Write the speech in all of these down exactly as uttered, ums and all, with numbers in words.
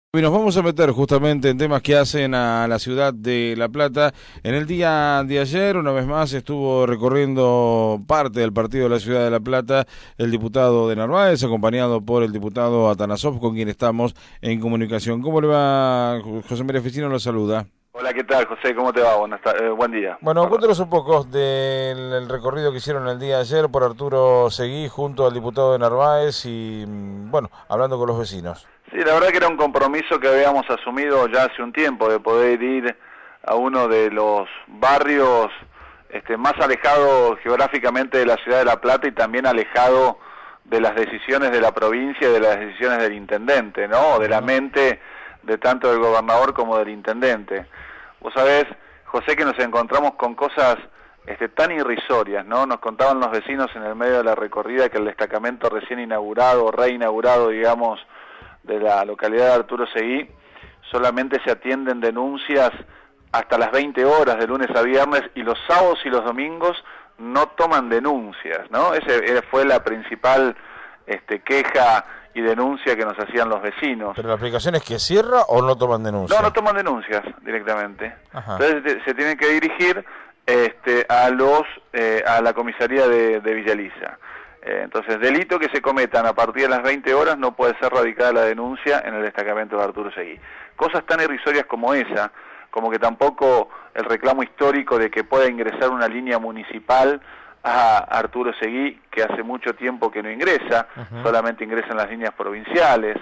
Y nos vamos a meter justamente en temas que hacen a la ciudad de La Plata. En el día de ayer, una vez más, estuvo recorriendo parte del partido de la ciudad de La Plata el diputado de Narváez, acompañado por el diputado Atanasov, con quien estamos en comunicación. ¿Cómo le va? José María Ficino lo saluda. Hola, ¿qué tal, José? ¿Cómo te va? Buenas tardes, eh, buen día. Bueno, cuéntanos un poco del el recorrido que hicieron el día de ayer por Arturo Seguí junto al diputado de Narváez y, bueno, hablando con los vecinos. Sí, la verdad que era un compromiso que habíamos asumido ya hace un tiempo, de poder ir a uno de los barrios este, más alejados geográficamente de la ciudad de La Plata y también alejado de las decisiones de la provincia y de las decisiones del intendente, ¿no? De la mente de tanto del gobernador como del intendente. Vos sabés, José, que nos encontramos con cosas este, tan irrisorias, ¿no? Nos contaban los vecinos en el medio de la recorrida que el destacamento recién inaugurado, reinaugurado, digamos, de la localidad de Arturo Seguí, solamente se atienden denuncias hasta las veinte horas de lunes a viernes y los sábados y los domingos no toman denuncias, ¿no? Esa fue la principal este, queja y denuncia que nos hacían los vecinos. ¿Pero la aplicación es que cierra o no toman denuncias? No, no toman denuncias directamente. Ajá. Entonces se tienen que dirigir este, a los eh, a la comisaría de, de Villaliza. Eh, entonces, delito que se cometan a partir de las veinte horas no puede ser radicada la denuncia en el destacamento de Arturo Seguí. Cosas tan irrisorias como esa, como que tampoco el reclamo histórico de que pueda ingresar una línea municipal a Arturo Seguí, que hace mucho tiempo que no ingresa, uh-huh. Solamente ingresan las líneas provinciales,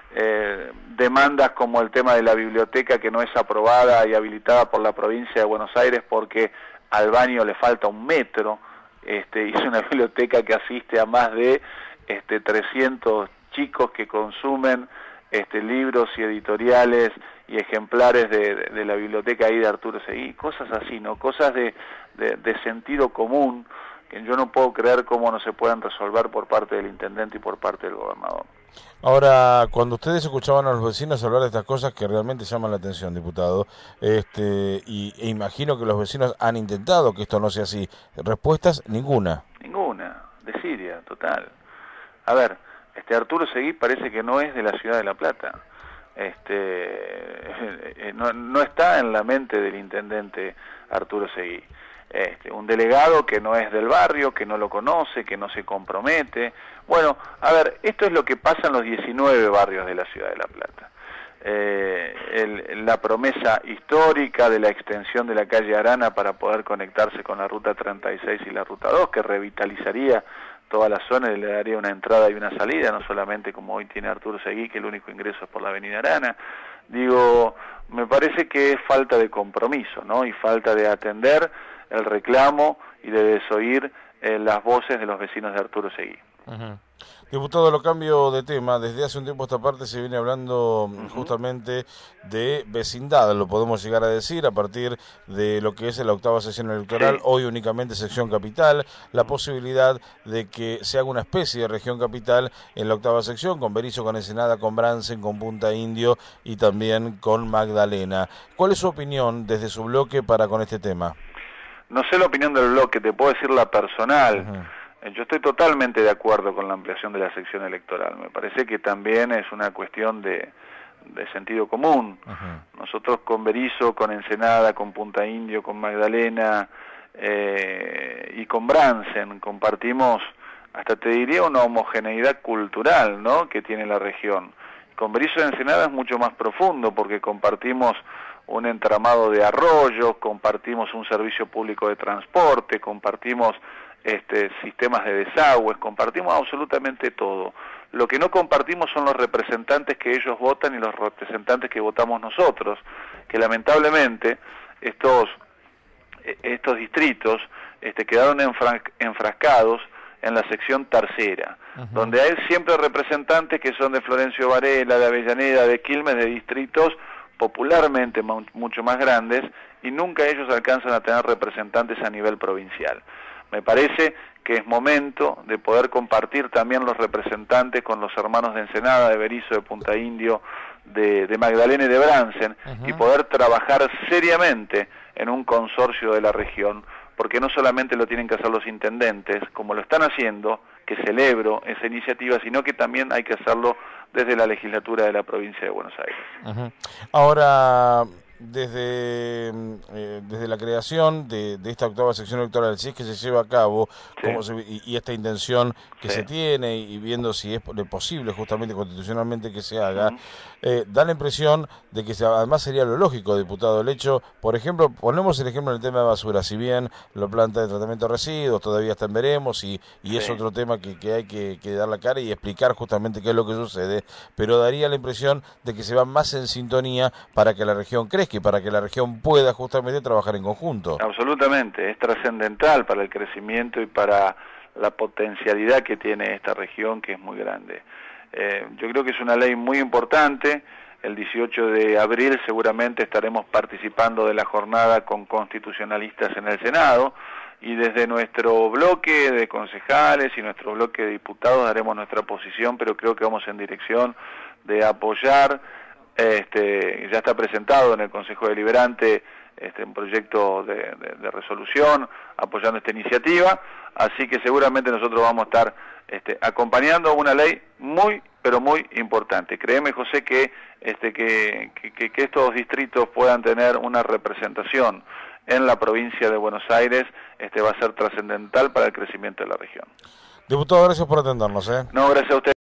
eh, demandas como el tema de la biblioteca que no es aprobada y habilitada por la provincia de Buenos Aires porque al baño le falta un metro. Este, hizo una biblioteca que asiste a más de este, trescientos chicos que consumen este, libros y editoriales y ejemplares de, de, de la biblioteca ahí de Arturo Seguí, cosas así, ¿no? Cosas de, de, de sentido común que yo no puedo creer cómo no se pueden resolver por parte del intendente y por parte del gobernador. Ahora, cuando ustedes escuchaban a los vecinos hablar de estas cosas que realmente llaman la atención, diputado, este, y e imagino que los vecinos han intentado que esto no sea así, ¿respuestas? Ninguna. Ninguna, de Siria, total. A ver, este Arturo Seguí parece que no es de la ciudad de La Plata, este, no, no está en la mente del intendente Arturo Seguí. Este, un delegado que no es del barrio, que no lo conoce, que no se compromete. Bueno, a ver, esto es lo que pasa en los diecinueve barrios de la ciudad de La Plata. Eh, el, la promesa histórica de la extensión de la calle Arana para poder conectarse con la ruta treinta y seis y la ruta dos, que revitalizaría toda la zona y le daría una entrada y una salida, no solamente como hoy tiene Arturo Seguí, que el único ingreso es por la avenida Arana. Digo, me parece que es falta de compromiso, ¿no? Y falta de atender el reclamo y de desoír eh, las voces de los vecinos de Arturo Seguí. Uh-huh. Diputado, lo cambio de tema. Desde hace un tiempo a esta parte se viene hablando uh-huh. justamente de vecindad, lo podemos llegar a decir, a partir de lo que es la octava sesión electoral, sí. Hoy únicamente sección capital, la posibilidad de que se haga una especie de región capital en la octava sección, con Berisso, con Ensenada, con Bransen, con Punta Indio y también con Magdalena. ¿Cuál es su opinión desde su bloque para con este tema? No sé la opinión del bloque, te puedo decir la personal. Uh-huh. Yo estoy totalmente de acuerdo con la ampliación de la sección electoral. Me parece que también es una cuestión de, de sentido común. Uh-huh. Nosotros con Berisso, con Ensenada, con Punta Indio, con Magdalena eh, y con Bransen compartimos, hasta te diría, una homogeneidad cultural, ¿no?, que tiene la región. Con Berisso y Ensenada es mucho más profundo porque compartimos un entramado de arroyos, compartimos un servicio público de transporte, compartimos este, sistemas de desagües, compartimos absolutamente todo. Lo que no compartimos son los representantes que ellos votan y los representantes que votamos nosotros, que lamentablemente estos, estos distritos este, quedaron enfra enfrascados en la sección tercera, uh-huh. Donde hay siempre representantes que son de Florencio Varela, de Avellaneda, de Quilmes, de distritos popularmente mucho más grandes, y nunca ellos alcanzan a tener representantes a nivel provincial. Me parece que es momento de poder compartir también los representantes con los hermanos de Ensenada, de Berisso, de Punta Indio, de, de Magdalena y de Bransen, uh-huh. Y poder trabajar seriamente en un consorcio de la región, porque no solamente lo tienen que hacer los intendentes, como lo están haciendo, que celebro esa iniciativa, sino que también hay que hacerlo desde la legislatura de la provincia de Buenos Aires. Uh-huh. Ahora, desde, eh, desde la creación de, de esta octava sección electoral, si es que se lleva a cabo, Sí. cómo se, y, y esta intención que Sí. se tiene, y viendo si es posible justamente constitucionalmente que se haga, Uh-huh. eh, da la impresión de que se, además sería lo lógico, diputado, el hecho, por ejemplo, ponemos el ejemplo en el tema de basura, si bien la planta de tratamiento de residuos todavía está en veremos, y, y Sí. es otro tema que, que hay que, que dar la cara y explicar justamente qué es lo que sucede, pero daría la impresión de que se va más en sintonía para que la región crezca y para que la región pueda justamente trabajar en conjunto. Absolutamente, es trascendental para el crecimiento y para la potencialidad que tiene esta región, que es muy grande. Eh, yo creo que es una ley muy importante. El dieciocho de abril seguramente estaremos participando de la jornada con constitucionalistas en el Senado, y desde nuestro bloque de concejales y nuestro bloque de diputados daremos nuestra posición, pero creo que vamos en dirección de apoyar. Este, ya está presentado en el Consejo Deliberante este, un proyecto de, de, de resolución apoyando esta iniciativa, así que seguramente nosotros vamos a estar este, acompañando una ley muy, pero muy importante. Créeme, José, que, este, que, que, que estos distritos puedan tener una representación en la provincia de Buenos Aires este, va a ser trascendental para el crecimiento de la región. Diputado, gracias por atendernos. ¿eh? No, gracias a usted.